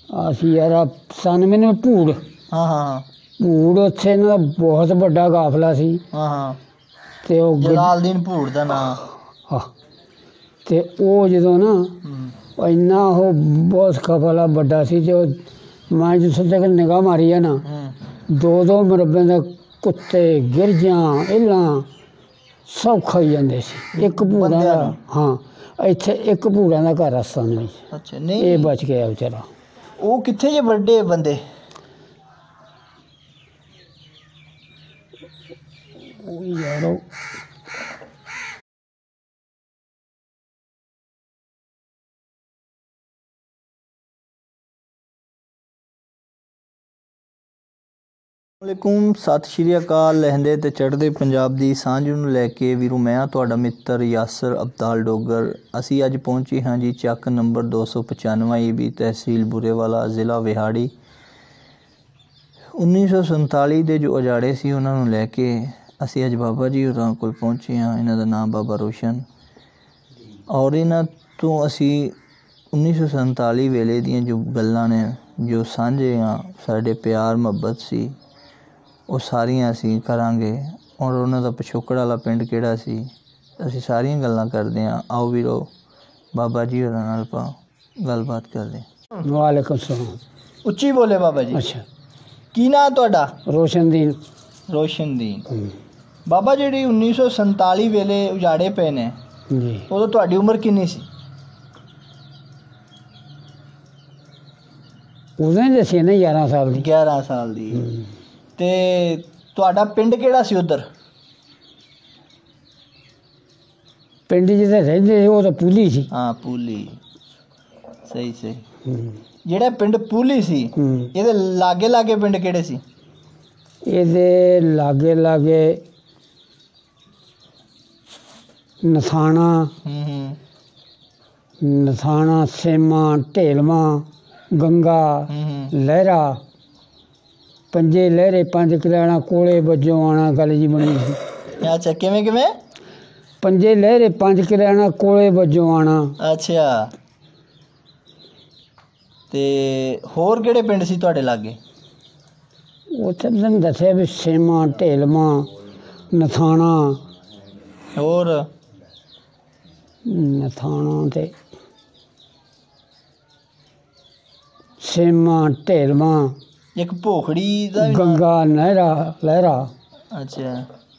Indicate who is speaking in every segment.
Speaker 1: ਅਸੀਂ ਯਾਰ ਸਨ ਮੈਨੂੰ ਭੂੜ।
Speaker 2: ਹਾਂ ਹਾਂ
Speaker 1: ਭੂੜ ਉੱਥੇ ਇਹਨਾਂ ਦਾ ਬਹੁਤ ਵੱਡਾ ਕਾਫਲਾ ਸੀ।
Speaker 2: ਹਾਂ ਹਾਂ
Speaker 1: ਤੇ ਉਹ
Speaker 2: ਜਲਾਲਦੀਨ ਭੂੜ ਦਾ ਨਾਂ।
Speaker 1: ਹਾਂ ਤੇ ਉਹ ਜਦੋਂ ਨਾ ਇੰਨਾ ਉਹ ਬਹੁਤ ਕਾਫਲਾ ਵੱਡਾ ਸੀ ਤੇ ਮੈਂ ਜਿਸ ਤੱਕ ਨਿਗਾਹ ਮਾਰੀ ਆ ਨਾ 2-2 ਮੁਰੱਬੇ ਦੇ ਕੁੱਤੇ ਗਿਰਜਾਂ ਇੱਲਾਂ ਸਭ ਖਾਈ ਜਾਂਦੇ ਸੀ। ਇੱਕ ਭੂੜਾਂ ਦਾ ਹਾਂ ਇੱਥੇ ਇੱਕ ਭੂੜਾਂ ਦਾ ਘਰ ਰਸਤਾ ਨਹੀਂ।
Speaker 2: ਅੱਛਾ ਨਹੀਂ
Speaker 1: ਇਹ ਬਚ ਗਿਆ ਵਿਚਾਰਾ।
Speaker 2: ਉਹ ਕਿੱਥੇ ਜੇ ਵੱਡੇ ਬੰਦੇ?
Speaker 1: ਉਹ ਯਾਰ
Speaker 2: ਵਾਲੇਕੁਮ ਸਤਿ ਸ਼੍ਰੀ ਅਕਾਲ। ਲਹਿੰਦੇ ਤੇ ਚੜ੍ਹਦੇ ਪੰਜਾਬ ਦੀ ਸਾਂਝ ਨੂੰ ਲੈ ਕੇ ਵੀਰੋ ਮੈਂ ਹਾਂ ਤੁਹਾਡਾ ਮਿੱਤਰ ਯਾਸਰ ਅਬਦਾਲ ਡੋਗਰ। ਅਸੀਂ ਅੱਜ ਪਹੁੰਚੇ ਹਾਂ ਜੀ ਚੱਕ ਨੰਬਰ 295 ਈਬੀ ਤਹਿਸੀਲ ਬੁਰੇਵਾਲਾ ਜ਼ਿਲ੍ਹਾ ਵਿਹਾੜੀ। 1947 ਦੇ ਜੋ ਉਜਾੜੇ ਸੀ ਉਹਨਾਂ ਨੂੰ ਲੈ ਕੇ ਅਸੀਂ ਅੱਜ ਬਾਬਾ ਜੀ ਹੋਰਾਂ ਕੋਲ ਪਹੁੰਚੇ ਹਾਂ। ਇਹਨਾਂ ਦਾ ਨਾਮ ਬਾਬਾ ਰੋਸ਼ਨ ਔਰ ਇਹਨਾਂ ਤੋਂ ਅਸੀਂ 1947 ਵੇਲੇ ਦੀਆਂ ਜੋ ਗੱਲਾਂ ਨੇ ਜੋ ਸਾਂਝੇ ਆ ਸਾਡੇ ਪਿਆਰ ਮੁਹੱਬਤ ਸੀ ਉਹ ਸਾਰੀਆਂ ਅਸੀਂ ਕਰਾਂਗੇ। ਔਰ ਉਹਨਾਂ ਦਾ ਪਿਛੋਕੜ ਵਾਲਾ ਪਿੰਡ ਕਿਹੜਾ ਸੀ ਅਸੀਂ ਸਾਰੀਆਂ ਗੱਲਾਂ ਕਰਦੇ ਹਾਂ। ਆਓ ਵੀਰੋ ਬਾਬਾ ਜੀ ਹੋਰਾਂ ਨਾਲ ਆਪਾਂ ਗੱਲਬਾਤ ਕਰਦੇ ਹਾਂ।
Speaker 1: ਵਾਲੇਕੁਮ ਸਲਾਮ।
Speaker 2: ਉੱਚੀ ਬੋਲੇ ਬਾਬਾ ਜੀ।
Speaker 1: ਅੱਛਾ
Speaker 2: ਕੀ ਨਾਂ ਤੁਹਾਡਾ?
Speaker 1: ਰੋਸ਼ਨਦੀਨ।
Speaker 2: ਰੋਸ਼ਨਦੀਨ। ਬਾਬਾ ਜਿਹੜੀ 1947 ਵੇਲੇ ਉਜਾੜੇ ਪਏ ਨੇ
Speaker 1: ਜੀ
Speaker 2: ਉਦੋਂ ਤੁਹਾਡੀ ਉਮਰ ਕਿੰਨੀ ਸੀ?
Speaker 1: ਉਦੋਂ ਹੀ ਦੱਸੇ ਨਾ 11 ਸਾਲ ਦੀ।
Speaker 2: 11 ਸਾਲ ਦੀ। ਤੇ ਤੁਹਾਡਾ ਪਿੰਡ ਕਿਹੜਾ ਸੀ ਉੱਧਰ?
Speaker 1: ਪਿੰਡ ਜਿੱਥੇ ਰਹਿੰਦੇ ਸੀ ਉਹ ਤਾਂ ਪੂਲੀ ਸੀ।
Speaker 2: ਹਾਂ ਪੂਲੀ। ਸਹੀ ਸਹੀ। ਜਿਹੜਾ ਪਿੰਡ ਪੂਲੀ ਸੀ ਇਹਦੇ ਲਾਗੇ ਲਾਗੇ ਪਿੰਡ ਕਿਹੜੇ ਸੀ?
Speaker 1: ਇਹਦੇ ਲਾਗੇ ਲਾਗੇ ਨਥਾਣਾ ਨਥਾਣਾ ਸੇਮਾ ਢੇਲਵਾਂ ਗੰਗਾ ਲਹਿਰਾ ਪੰਜੇ ਲਹਿਰੇ 5 ਕਿਲਿਆਣਾ ਕੋਲੇ ਵਜੋਂ ਆਣਾ ਗੱਲ ਜੀ ਬਣੀ ਸੀ।
Speaker 2: ਅੱਛਾ ਕਿਵੇਂ ਕਿਵੇਂ?
Speaker 1: ਪੰਜੇ ਲਹਿਰੇ 5 ਕਿਲਿਆਣਾ ਕੋਲੇ ਵਜੋਂ ਆਣਾ।
Speaker 2: ਅੱਛਾ ਤੇ ਹੋਰ ਕਿਹੜੇ ਪਿੰਡ ਸੀ ਤੁਹਾਡੇ ਲਾਗੇ?
Speaker 1: ਉੱਥੇ ਤੈਨੂੰ ਦੱਸਿਆ ਵੀ ਸੇਮਾ ਢੇਲਵਾਂ ਨਥਾਣਾ
Speaker 2: ਹੋਰ
Speaker 1: ਨਥਾਣਾ ਤੇ ਸੇਮਾ ਢੇਲਵਾਂ
Speaker 2: ਇੱਕ ਭੋਖੜੀ ਦਾ ਵੀ
Speaker 1: ਗੰਗਾ ਲਹਿਰਾ।
Speaker 2: ਅੱਛਾ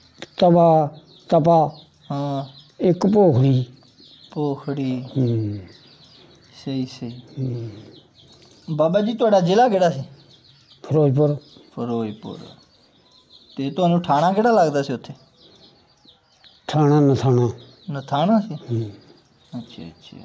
Speaker 1: ਤਪਾ
Speaker 2: ਹਾਂ
Speaker 1: ਇੱਕ ਭੋਖੜੀ।
Speaker 2: ਭੋਖੜੀ। ਸਹੀ ਸਹੀ। ਬਾਬਾ ਜੀ ਤੁਹਾਡਾ ਜ਼ਿਲ੍ਹਾ ਕਿਹੜਾ ਸੀ?
Speaker 1: ਫਿਰੋਜ਼ਪੁਰ।
Speaker 2: ਫਿਰੋਜ਼ਪੁਰ। ਤੇ ਤੁਹਾਨੂੰ ਥਾਣਾ ਕਿਹੜਾ ਲੱਗਦਾ ਸੀ ਉੱਥੇ?
Speaker 1: ਥਾਣਾ ਨਥਾਣਾ।
Speaker 2: ਨਥਾਣਾ ਸੀ। ਅੱਛਾ ਅੱਛਾ।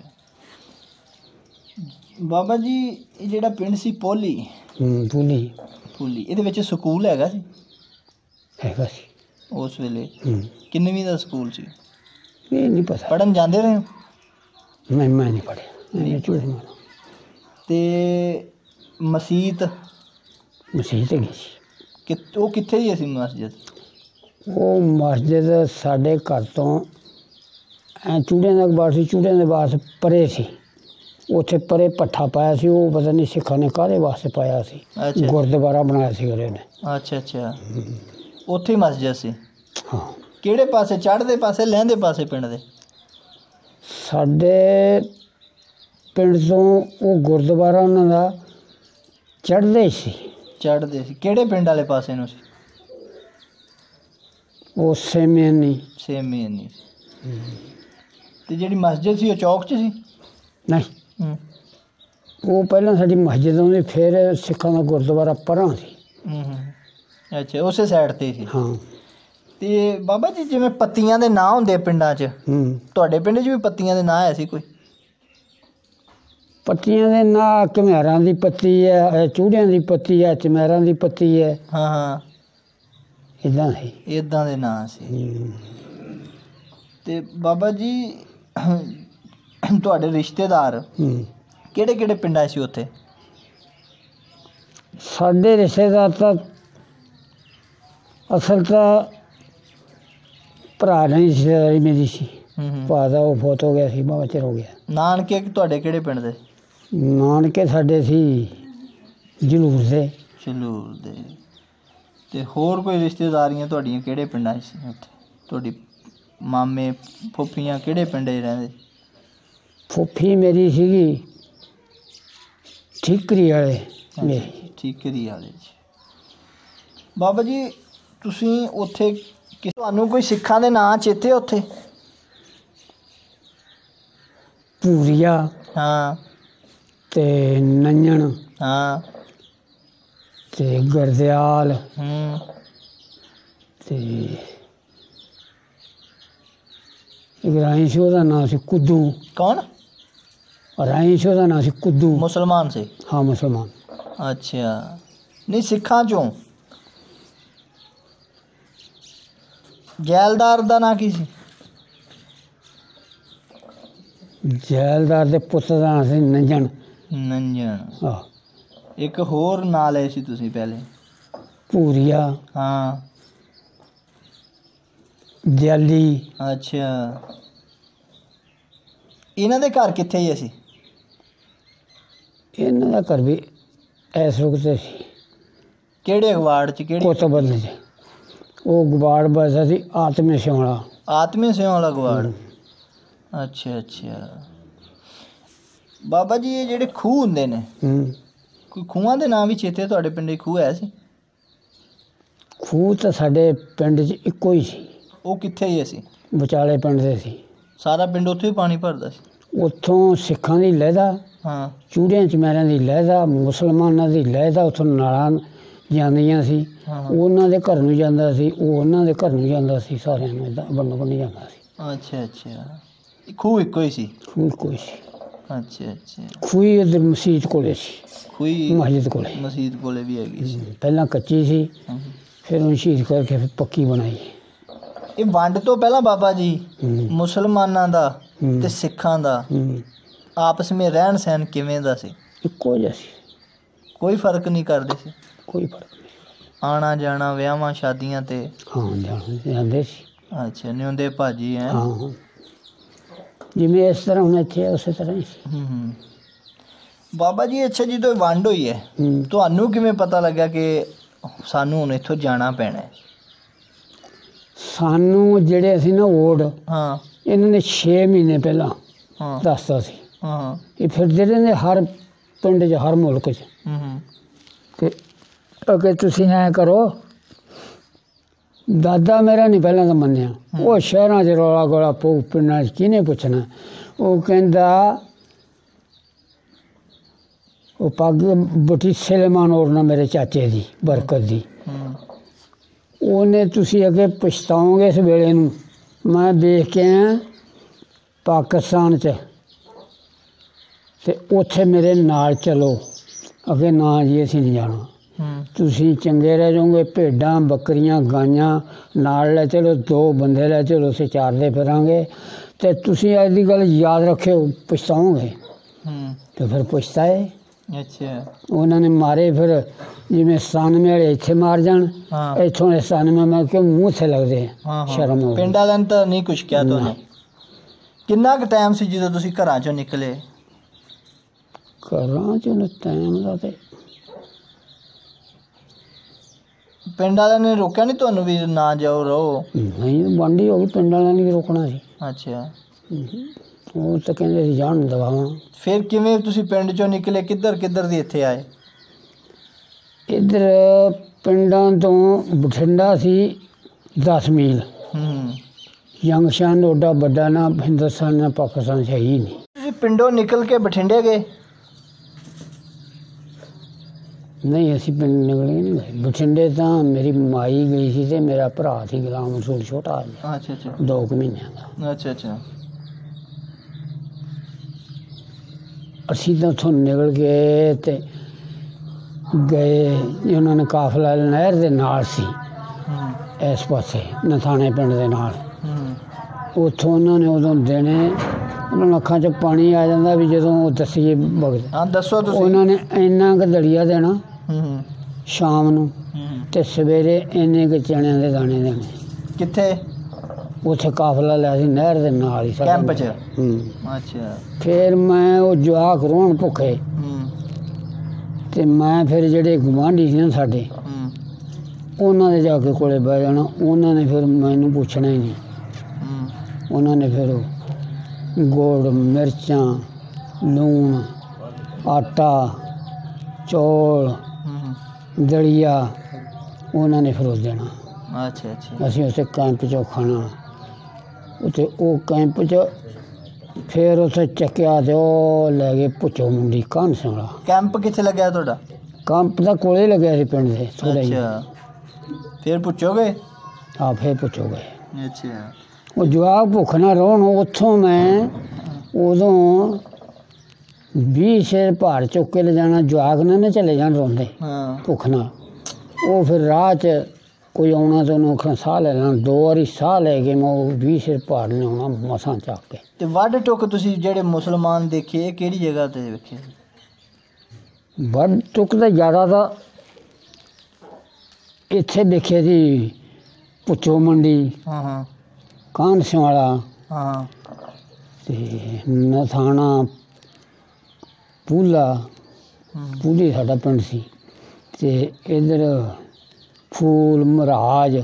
Speaker 2: ਬਾਬਾ ਜੀ ਇਹ ਜਿਹੜਾ ਪਿੰਡ ਸੀ ਪੋਲੀ
Speaker 1: ਪੂਲੀ
Speaker 2: ਪੋਲੀ ਇਹਦੇ ਵਿੱਚ ਸਕੂਲ ਹੈਗਾ ਸੀ?
Speaker 1: ਹੈਗਾ ਸੀ
Speaker 2: ਉਸ ਵੇਲੇ। ਕਿੰਨਵੀਂ ਦਾ ਸਕੂਲ ਸੀ?
Speaker 1: ਇਹ ਨਹੀਂ ਪਤਾ।
Speaker 2: ਪੜ੍ਹਨ ਜਾਂਦੇ ਰਹੇ ਹੋ?
Speaker 1: ਮੈਂ ਨਹੀਂ ਪੜ੍ਹਿਆ। ਝੂਠ ਮਾਰੋ।
Speaker 2: ਤੇ ਮਸੀਤ
Speaker 1: ਮਸੀਤ ਹੈਗੀ ਸੀ।
Speaker 2: ਉਹ ਕਿੱਥੇ ਦੀ ਸੀ ਮਸਜਿਦ?
Speaker 1: ਉਹ ਮਸਜਿਦ ਸਾਡੇ ਘਰ ਤੋਂ ਚੂੜਿਆਂ ਦਾ ਬਾਰ ਸੀ। ਚੂੜਿਆਂ ਦੇ ਬਾਰ ਪਰੇ ਸੀ। ਉੱਥੇ ਪਰੇ ਪੱਠਾ ਪਾਇਆ ਸੀ। ਉਹ ਪਤਾ ਨਹੀਂ ਸਿੱਖਾਂ ਨੇ ਕਾਹਦੇ ਵਾਸਤੇ ਪਾਇਆ ਸੀ। ਗੁਰਦੁਆਰਾ ਬਣਾਇਆ ਸੀ ਉਹਨੇ।
Speaker 2: ਅੱਛਾ ਅੱਛਾ। ਉੱਥੇ ਹੀ ਮਸਜਿਦ ਸੀ?
Speaker 1: ਹਾਂ।
Speaker 2: ਕਿਹੜੇ ਪਾਸੇ? ਚੜ੍ਹਦੇ ਪਾਸੇ ਲਹਿੰਦੇ ਪਾਸੇ ਪਿੰਡ ਦੇ?
Speaker 1: ਸਾਡੇ ਪਿੰਡ ਤੋਂ ਉਹ ਗੁਰਦੁਆਰਾ ਉਹਨਾਂ ਦਾ ਚੜ੍ਹਦੇ ਸੀ।
Speaker 2: ਚੜ੍ਹਦੇ ਸੀ। ਕਿਹੜੇ ਪਿੰਡ ਵਾਲੇ ਪਾਸੇ ਨੂੰ ਸੀ?
Speaker 1: ਉਹ ਸੇਮੇ ਨਹੀਂ।
Speaker 2: ਸੇਮੇ ਨਹੀਂ। ਤੇ ਜਿਹੜੀ ਮਸਜਿਦ ਸੀ ਉਹ ਚੌਕ 'ਚ ਸੀ?
Speaker 1: ਨਹੀਂ ਉਹ ਪਹਿਲਾਂ ਸਾਡੀ ਮਸਜਿਦ ਆਉਂਦੀ ਫਿਰ ਸਿੱਖਾਂ ਦਾ ਗੁਰਦੁਆਰਾ ਪਰਾਂ ਸੀ।
Speaker 2: ਅੱਛਾ ਉਸੇ ਸਾਈਡ 'ਤੇ ਸੀ।
Speaker 1: ਹਾਂ।
Speaker 2: ਤੇ ਬਾਬਾ ਜੀ ਜਿਵੇਂ ਪੱਤੀਆਂ ਦੇ ਨਾਂ ਹੁੰਦੇ ਪਿੰਡਾਂ 'ਚ ਤੁਹਾਡੇ ਪਿੰਡ 'ਚ ਵੀ ਪੱਤੀਆਂ ਦੇ ਨਾਂ ਹੈ ਸੀ ਕੋਈ?
Speaker 1: ਪੱਤੀਆਂ ਦੇ ਨਾਂ ਘੁਮਿਆਰਾਂ ਦੀ ਪੱਤੀ ਹੈ, ਚੂੜਿਆਂ ਦੀ ਪੱਤੀ ਹੈ, ਚਮੈਰਾਂ ਦੀ ਪੱਤੀ ਹੈ।
Speaker 2: ਹਾਂ ਹਾਂ
Speaker 1: ਇੱਦਾਂ ਸੀ।
Speaker 2: ਇੱਦਾਂ ਦੇ ਨਾਂ ਸੀ। ਤੇ ਬਾਬਾ ਜੀ ਤੁਹਾਡੇ ਰਿਸ਼ਤੇਦਾਰ ਕਿਹੜੇ ਕਿਹੜੇ ਪਿੰਡਾਂ ਸੀ ਉੱਥੇ?
Speaker 1: ਸਾਡੇ ਰਿਸ਼ਤੇਦਾਰ ਤਾਂ ਅਸਲ ਤਾਂ ਭਰਾ ਨਹੀਂ ਰਿਸ਼ਤੇਦਾਰੀ ਮੇਰੀ ਸੀ। ਭਰਾ ਦਾ ਉਹ ਫੌਤ ਹੋ ਗਿਆ ਸੀ, ਬਹੁਤ ਚਿਰ ਹੋ ਗਿਆ।
Speaker 2: ਨਾਨਕੇ ਤੁਹਾਡੇ ਕਿਹੜੇ ਪਿੰਡ ਦੇ?
Speaker 1: ਨਾਨਕੇ ਸਾਡੇ ਸੀ ਜਲੂਰ ਦੇ।
Speaker 2: ਸ਼ਲੂਰ ਦੇ। ਤੇ ਹੋਰ ਕੋਈ ਰਿਸ਼ਤੇਦਾਰੀਆਂ ਤੁਹਾਡੀਆਂ ਕਿਹੜੇ ਪਿੰਡਾਂ 'ਚ ਸੀ ਉੱਥੇ? ਤੁਹਾਡੀ ਮਾਮੇ ਫੁੱਫੀਆਂ ਕਿਹੜੇ ਪਿੰਡ 'ਚ ਰਹਿੰਦੇ?
Speaker 1: ਫੁੱਫੀ ਮੇਰੀ ਸੀਗੀ ਠੀਕਰੀ ਵਾਲੇ ਮੇਰੀ।
Speaker 2: ਠੀਕਰੀ ਵਾਲੇ 'ਚ। ਬਾਬਾ ਜੀ ਤੁਸੀਂ ਉੱਥੇ ਤੁਹਾਨੂੰ ਕੋਈ ਸਿੱਖਾਂ ਦੇ ਨਾਂ ਚੇਤੇ ਉੱਥੇ?
Speaker 1: ਪੂਰੀਆ
Speaker 2: ਹਾਂ
Speaker 1: ਤੇ ਨੰਨਣ
Speaker 2: ਹਾਂ
Speaker 1: ਤੇ ਗਰਦਿਆਲ ਤੇ ਰਾਈਸ਼ ਉਹਦਾ ਨਾਂ ਸੀ ਕੁੱਦੂ।
Speaker 2: ਕੌਣ?
Speaker 1: ਰਾਈਸ਼ ਉਹਦਾ ਨਾਂ ਸੀ ਕੁੱਦੂ।
Speaker 2: ਮੁਸਲਮਾਨ ਸੀ?
Speaker 1: ਹਾਂ ਮੁਸਲਮਾਨ।
Speaker 2: ਅੱਛਾ। ਨਹੀਂ ਸਿੱਖਾਂ ਚੋਂ ਜੈਲਦਾਰ ਦਾ ਨਾਂ ਕੀ ਸੀ?
Speaker 1: ਜੈਲਦਾਰ ਦੇ ਪੁੱਤ ਦਾ ਨਾਂ ਸੀ ਨੰਜਣ।
Speaker 2: ਨੰਜਣ।
Speaker 1: ਆਹ
Speaker 2: ਇੱਕ ਹੋਰ ਨਾਂ ਲਏ ਸੀ ਤੁਸੀਂ ਪਹਿਲੇ?
Speaker 1: ਪੂਰੀਆ।
Speaker 2: ਹਾਂ।
Speaker 1: ਦਿਆਲੀ।
Speaker 2: ਅੱਛਾ। ਇਹਨਾਂ ਦੇ ਘਰ ਕਿੱਥੇ ਹੀ ਅਸੀਂ?
Speaker 1: ਇਹਨਾਂ ਦਾ ਘਰ ਵੀ ਇਸ ਵਕਤ ਸੀ।
Speaker 2: ਕਿਹੜੇ ਅਗਵਾੜ 'ਚ? ਕਿਹੜੇ?
Speaker 1: ਕੋਤਬਲ 'ਚ। ਉਹ ਗਵਾੜ ਬਸਦਾ ਸੀ ਆਤਮੇ ਸਿਉਣਾ।
Speaker 2: ਆਤਮੇ ਸਿਉਂ ਵਾਲਾ ਗਵਾੜ। ਅੱਛਾ ਅੱਛਾ। ਬਾਬਾ ਜੀ ਇਹ ਜਿਹੜੇ ਖੂਹ ਹੁੰਦੇ ਨੇ, ਕੋਈ ਖੂਹਾਂ ਦੇ ਨਾਂ ਵੀ ਚੇਤੇ? ਤੁਹਾਡੇ ਪਿੰਡ ਖੂਹ ਹੈ ਸੀ?
Speaker 1: ਖੂਹ ਤਾਂ ਸਾਡੇ ਪਿੰਡ 'ਚ ਇੱਕੋ ਹੀ ਸੀ।
Speaker 2: ਉਹ ਕਿੱਥੇ ਹੀ ਸੀ?
Speaker 1: ਵਿਚਾਲੇ ਪਿੰਡ ਦੇ ਸੀ।
Speaker 2: ਸਾਰਾ ਪਿੰਡ ਉੱਥੇ ਹੀ ਪਾਣੀ ਭਰਦਾ ਸੀ?
Speaker 1: ਉੱਥੋਂ ਸਿੱਖਾਂ ਦੀ ਲਹਿਦਾ,
Speaker 2: ਹਾਂ।
Speaker 1: ਚੂੜਿਆਂ ਚਮੈਰਿਆਂ ਦੀ ਲਹਿਦਾ, ਮੁਸਲਮਾਨਾਂ ਦੀ ਲਹਿਦਾ ਉੱਥੋਂ ਨਾਲਾਂ ਜਾਂਦੀਆਂ ਸੀ। ਉਹਨਾਂ ਦੇ ਘਰ ਨੂੰ ਜਾਂਦਾ ਸੀ, ਉਹ ਉਹਨਾਂ ਦੇ ਘਰ ਨੂੰ ਜਾਂਦਾ ਸੀ, ਸਾਰਿਆਂ ਨੂੰ ਇੱਦਾਂ ਵੰਡ ਵੰਡੀ ਜਾਂਦਾ ਸੀ।
Speaker 2: ਅੱਛਾ ਅੱਛਾ। ਖੂਹ ਇੱਕੋ ਹੀ ਸੀ?
Speaker 1: ਖੂਹ ਕੋਈ ਸੀ।
Speaker 2: ਅੱਛਾ ਅੱਛਾ।
Speaker 1: ਖੂਹੀ ਇੱਧਰ ਮਸੀਤ ਕੋਲੇ ਸੀ।
Speaker 2: ਖੂਹੀ
Speaker 1: ਮਸਜਿਦ ਕੋਲੇ।
Speaker 2: ਮਸਜਿਦ ਕੋਲੇ ਵੀ ਹੈਗੀ ਸੀ?
Speaker 1: ਪਹਿਲਾਂ ਕੱਚੀ ਸੀ, ਫਿਰ ਉਹਨੂੰ ਸ਼ਹੀਦ ਕਰਕੇ ਫਿਰ ਪੱਕੀ ਬਣਾਈ।
Speaker 2: ਇਹ ਵੰਡ ਤੋਂ ਪਹਿਲਾਂ ਬਾਬਾ ਜੀ ਮੁਸਲਮਾਨਾਂ ਦਾ ਤੇ ਸਿੱਖਾਂ ਦਾ ਆਪਸ ਵਿੱਚ ਰਹਿਣ ਸਹਿਣ ਕਿਵੇਂ ਦਾ ਸੀ?
Speaker 1: ਇੱਕੋ ਜਿਹਾ ਸੀ।
Speaker 2: ਕੋਈ ਫਰਕ ਨਹੀਂ ਕਰਦੇ ਸੀ?
Speaker 1: ਕੋਈ ਫਰਕ ਨਹੀਂ।
Speaker 2: ਆਣਾ ਜਾਣਾ ਵਿਆਹਾਂ ਸ਼ਾਦੀਆਂ ਤੇ?
Speaker 1: ਹਾਂ ਜਾਂਦੇ ਸੀ।
Speaker 2: ਅੱਛਾ। ਨਿਉਂਦੇ ਭਾਜੀ ਹੈ?
Speaker 1: ਹਾਂ ਜਿਵੇਂ ਇਸ ਤਰ੍ਹਾਂ ਹੁਣ ਇੱਥੇ ਉਸੇ ਤਰ੍ਹਾਂ ਹੀ ਸੀ।
Speaker 2: ਬਾਬਾ ਜੀ ਅੱਛਾ ਜਦੋਂ ਵੰਡ ਹੋਈ ਹੈ ਤੁਹਾਨੂੰ ਕਿਵੇਂ ਪਤਾ ਲੱਗਾ ਕਿ ਸਾਨੂੰ ਹੁਣ ਇੱਥੋਂ ਜਾਣਾ ਪੈਣਾ ਹੈ?
Speaker 1: ਸਾਨੂੰ ਜਿਹੜੇ ਅਸੀਂ ਨਾ ਓਡ,
Speaker 2: ਹਾਂ,
Speaker 1: ਇਹਨਾਂ ਨੇ 6 ਮਹੀਨੇ ਪਹਿਲਾਂ ਦੱਸਤਾ ਸੀ।
Speaker 2: ਹਾਂ।
Speaker 1: ਇਹ ਫਿਰਦੇ ਰਹਿੰਦੇ ਹਰ ਪਿੰਡ 'ਚ, ਹਰ ਮੁਲਕ 'ਚ ਕਿ ਅੱਗੇ ਤੁਸੀਂ ਐਂ ਕਰੋ। ਦਾਦਾ ਮੇਰਾ ਨਹੀਂ ਪਹਿਲਾਂ ਤਾਂ ਮੰਨਿਆ। ਉਹ ਸ਼ਹਿਰਾਂ 'ਚ ਰੌਲਾ ਗੋਲਾ ਪਊ, ਪਿੰਡਾਂ 'ਚ ਕਿਹਨੇ ਪੁੱਛਣਾ? ਉਹ ਕਹਿੰਦਾ ਉਹ ਪੱਗ ਬਟੀ ਸਲੇਮਾਨ ਔਰ ਨਾ ਮੇਰੇ ਚਾਚੇ ਦੀ ਬਰਕਤ ਦੀ, ਉਹਨੇ ਤੁਸੀਂ ਅੱਗੇ ਪਛਤਾਓਗੇ ਇਸ ਵੇਲੇ ਨੂੰ। ਮੈਂ ਦੇਖ ਕੇ ਆਇਆ ਪਾਕਿਸਤਾਨ 'ਚ, ਅਤੇ ਉੱਥੇ ਮੇਰੇ ਨਾਲ ਚਲੋ। ਅੱਗੇ ਨਾ ਜੀ ਅਸੀਂ ਨਹੀਂ ਜਾਣਾ, ਤੁਸੀਂ ਚੰਗੇ ਰਹਿ ਜਾਓਗੇ। ਭੇਡਾਂ ਬੱਕਰੀਆਂ ਗਾਈਆਂ ਨਾਲ ਲੈ ਚਲੋ, 2 ਬੰਦੇ ਲੈ ਚਲੋ, ਅਸੀਂ ਚਾਰਦੇ ਫਿਰਾਂਗੇ। ਅਤੇ ਤੁਸੀਂ ਅੱਜ ਦੀ ਗੱਲ ਯਾਦ ਰੱਖਿਓ, ਪਛਤਾਓਗੇ। ਅਤੇ ਫਿਰ ਪਛਤਾਏ।
Speaker 2: ਅੱਛਾ।
Speaker 1: ਉਹਨਾਂ ਨੇ ਮਾਰੇ ਫਿਰ, ਜਿਵੇਂ 97 ਵਾਲੇ ਇੱਥੇ ਮਾਰ ਜਾਣ, ਇੱਥੋਂ 97 ਮੈਂ ਕਿਉਂ ਮੂੰਹ 'ਤੇ ਲੱਗਦੇ ਆ, ਸ਼ਰਮ ਹੋ।
Speaker 2: ਪਿੰਡ ਵਾਲਿਆਂ ਨੇ ਤਾਂ ਨਹੀਂ ਕੁਛ ਕਿਹਾ ਤੁਹਾਨੂੰ? ਕਿੰਨਾ ਕੁ ਟਾਈਮ ਸੀ ਜਦੋਂ ਤੁਸੀਂ ਘਰਾਂ 'ਚੋਂ ਨਿਕਲੇ?
Speaker 1: ਘਰਾਂ 'ਚੋਂ ਟਾਈਮ ਦਾ ਤੇ
Speaker 2: ਪਿੰਡ ਵਾਲਿਆਂ ਨੇ ਰੋਕਿਆ ਨਹੀਂ ਤੁਹਾਨੂੰ ਵੀ ਨਾ ਜਾਓ ਰਹੋ?
Speaker 1: ਨਹੀਂ, ਵਾਂਢੀ ਹੋ ਗਈ, ਪਿੰਡ ਵਾਲਿਆਂ ਨੇ ਵੀ ਰੋਕਣਾ ਸੀ।
Speaker 2: ਅੱਛਾ।
Speaker 1: ਉਹ ਤਾਂ ਕਹਿੰਦੇ ਸੀ ਜਾਣ ਦਵਾਵਾਂ।
Speaker 2: ਫਿਰ ਕਿਵੇਂ ਤੁਸੀਂ ਪਿੰਡ 'ਚੋਂ ਨਿਕਲੇ? ਕਿੱਧਰ ਦੀ ਇੱਥੇ ਆਏ?
Speaker 1: ਇੱਧਰ ਪਿੰਡਾਂ ਤੋਂ ਬਠਿੰਡਾ ਸੀ 10 ਮੀਲ। ਜੰਗਸ਼ਨ ਓਡਾ ਵੱਡਾ ਨਾ ਹਿੰਦੁਸਤਾਨ ਨਾ ਪਾਕਿਸਤਾਨ 'ਚ ਹੈ ਹੀ ਨਹੀਂ।
Speaker 2: ਤੁਸੀਂ ਪਿੰਡੋਂ ਨਿਕਲ ਕੇ ਬਠਿੰਡੇ ਗਏ?
Speaker 1: ਨਹੀਂ, ਅਸੀਂ ਪਿੰਡ ਨਿਕਲੇ ਨਹੀਂ ਗਏ। ਬਠਿੰਡੇ ਤਾਂ ਮੇਰੀ ਮਾਈ ਗਈ ਸੀ ਅਤੇ ਮੇਰਾ ਭਰਾ ਸੀ ਗੁਲਾਮ ਰਸੂਲ ਛੋਟਾ ਜਿਹਾ।
Speaker 2: ਅੱਛਾ ਅੱਛਾ।
Speaker 1: 2 ਮਹੀਨਿਆਂ ਦਾ।
Speaker 2: ਅੱਛਾ ਅੱਛਾ।
Speaker 1: ਅਸੀਂ ਤਾਂ ਉੱਥੋਂ ਨਿਕਲ ਕੇ ਅਤੇ ਗਏ, ਉਹਨਾਂ ਨੇ ਕਾਫਲਾ ਨਹਿਰ ਦੇ ਨਾਲ ਸੀ, ਇਸ ਪਾਸੇ ਨਥਾਣੇ ਪਿੰਡ ਦੇ ਨਾਲ। ਉੱਥੋਂ ਉਹਨਾਂ ਨੇ ਉਦੋਂ ਦੇਣੇ, ਉਹਨਾਂ ਨੂੰ ਅੱਖਾਂ 'ਚ ਪਾਣੀ ਆ ਜਾਂਦਾ ਵੀ ਜਦੋਂ ਉਹ ਦੱਸੀਏ ਵਗਦੇ।
Speaker 2: ਹਾਂ ਦੱਸੋ ਤੁਸੀਂ।
Speaker 1: ਉਹਨਾਂ ਨੇ ਇੰਨਾ ਕੁ ਦਲੀਆ ਦੇਣਾ ਸ਼ਾਮ ਨੂੰ, ਅਤੇ ਸਵੇਰੇ ਇੰਨੇ ਕੁ ਚਣਿਆਂ ਦੇ ਦਾਣੇ ਦੇਣੇ। ਕਿੱਥੇ? ਉੱਥੇ ਕਾਫਲਾ ਲਿਆ ਸੀ ਨਹਿਰ ਦੇ ਨਾਲ ਹੀ
Speaker 2: ਕੈਂਪ 'ਚ। ਅੱਛਾ।
Speaker 1: ਫਿਰ ਮੈਂ ਉਹ ਜਵਾਕ ਰੋਣ ਭੁੱਖੇ, ਤੇ ਮੈਂ ਫਿਰ ਜਿਹੜੇ ਗੁਆਂਢੀ ਸੀ ਨਾ ਸਾਡੇ ਉਹਨਾਂ ਦੇ ਜਾ ਕੇ ਕੋਲੇ ਬਹਿ ਜਾਣਾ। ਉਹਨਾਂ ਨੇ ਫਿਰ ਮੈਨੂੰ ਪੁੱਛਣਾ ਹੀ ਨਹੀਂ। ਉਹਨਾਂ ਨੇ ਫਿਰ ਗੁੜ, ਮਿਰਚਾਂ, ਲੂਣ, ਆਟਾ, ਚੌਲ, ਦਲੀਆ ਉਹਨਾਂ ਨੇ ਫਿਰ ਉਹ ਦੇਣਾ।
Speaker 2: ਅੱਛਾ ਅੱਛਾ।
Speaker 1: ਅਸੀਂ ਉਸੇ ਕੈਂਪ 'ਚੋਂ ਖਾਣਾ। ਉੱਥੇ ਉਹ ਕੈਂਪ 'ਚ ਫਿਰ ਉੱਥੇ ਚੱਕਿਆ ਤੇ ਉਹ ਲੈ ਗਏ ਭੁੱਚੋ ਮੰਡੀ ਕਾਨ ਸਿੰਘਲਾ।
Speaker 2: ਕੈਂਪ ਕਿੱਥੇ ਲੱਗਿਆ ਤੁਹਾਡਾ?
Speaker 1: ਕੈਂਪ ਦਾ ਕੋਲੇ ਲੱਗਿਆ ਸੀ ਪਿੰਡ ਦੇ ਥੋੜ੍ਹਾ ਹੀ।
Speaker 2: ਅੱਛਾ, ਫਿਰ ਪੁੱਛੋਗੇ?
Speaker 1: ਹਾਂ, ਫਿਰ ਪੁੱਛੋ ਗਏ।
Speaker 2: ਅੱਛਾ।
Speaker 1: ਉਹ ਜਵਾਕ ਭੁੱਖ ਨਾ ਰਹਿਣ। ਉੱਥੋਂ ਮੈਂ ਉਦੋਂ 20 ਸ਼ੇਰ ਭਾਰ ਚੁੱਕ ਕੇ ਲਿਜਾਣਾ। ਜਵਾਕ ਨਾ ਚਲੇ ਜਾਣ ਰੋਂਦੇ ਭੁੱਖ ਨਾਲ। ਉਹ ਫਿਰ ਰਾਹ 'ਚ ਕੋਈ ਆਉਣਾ ਤਾਂ ਉਹਨੂੰ ਆਖਣਾ ਸਾਹ ਲੈ ਲੈਣਾ। 2 ਵਾਰੀ ਸਾਹ ਲੈ ਕੇ ਮੈਂ ਉਹ 20 ਸ਼ੇਰ ਭਾਰ ਲਿਆਉਣਾ ਮਸਾਂ ਚੱਕ ਕੇ।
Speaker 2: ਤੇ ਵੱਢ ਟੁੱਕ ਤੁਸੀਂ ਜਿਹੜੇ ਮੁਸਲਮਾਨ ਦੇਖੇ ਇਹ ਕਿਹੜੀ ਜਗ੍ਹਾ ਤੇ ਵੇਖੇ?
Speaker 1: ਵੱਢ ਟੁੱਕ ਤਾਂ ਜ਼ਿਆਦਾ ਤਾਂ ਇੱਥੇ ਦੇਖਿਆ ਸੀ, ਭੁੱਚੋ ਮੰਡੀ, ਕਾਨ ਸਿੰਘਲਾ ਤੇ ਨਥਾਣਾ, ਪੂਲਾ। ਪੂਲੀ ਸਾਡਾ ਪਿੰਡ ਸੀ। ਤੇ ਇੱਧਰ ਫੂਲ, ਮਹਾਰਾਜ।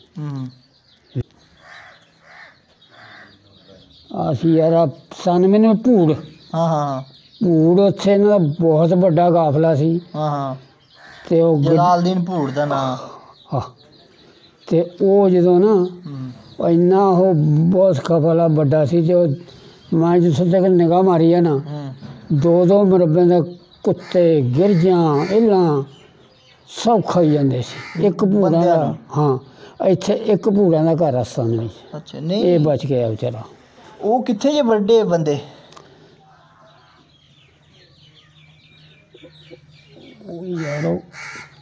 Speaker 1: ਅਸੀਂ ਯਾਰ 97 ਨੂੰ ਭੂੜ। ਭੂੜ ਉੱਥੇ ਇਹਨਾਂ ਦਾ ਬਹੁਤ ਵੱਡਾ ਕਾਫਲਾ ਸੀ। ਤੇ ਉਹ
Speaker 2: ਜਲਾਲਦੀਨ ਭੂੜ ਦਾ ਨਾਂ।
Speaker 1: ਤੇ ਉਹ ਜਦੋਂ ਨਾ ਇੰਨਾ ਉਹ ਬਹੁਤ ਕਾਫਲਾ ਵੱਡਾ ਸੀ। ਤੇ ਮੈਂ ਜਿੱਥੋਂ ਤੱਕ ਨਿਗਾਹ ਮਾਰੀ ਆ ਨਾ, 2-2 ਮੁਰੱਬੇ ਦੇ ਕੁੱਤੇ, ਗਿਰਜਾਂ, ਇੱਲਾਂ ਸਭ ਖਾਈ ਜਾਂਦੇ ਸੀ। ਇੱਕ ਭੂੜਾ ਦਾ, ਹਾਂ, ਇੱਥੇ ਇੱਕ ਭੂੜਾਂ ਦਾ ਘਰ ਰਸਤਾ ਨਹੀਂ।
Speaker 2: ਅੱਛਾ, ਨਹੀਂ
Speaker 1: ਇਹ ਬਚ ਗਿਆ ਵਿਚਾਰਾ।
Speaker 2: ਉਹ ਕਿੱਥੇ ਜੇ ਵੱਡੇ ਬੰਦੇ?
Speaker 1: ਉਹ ਯਾਰ